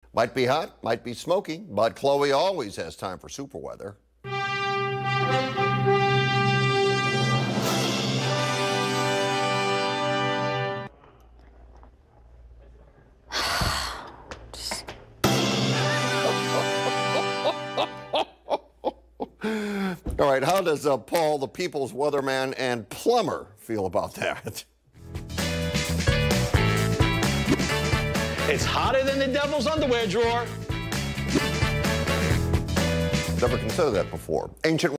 Might be hot, might be smoky, but Chloe always has time for super weather. All right, how does Paul, the people's weatherman and plumber, feel about that? It's hotter than the devil's underwear drawer. Never considered that before. Ancient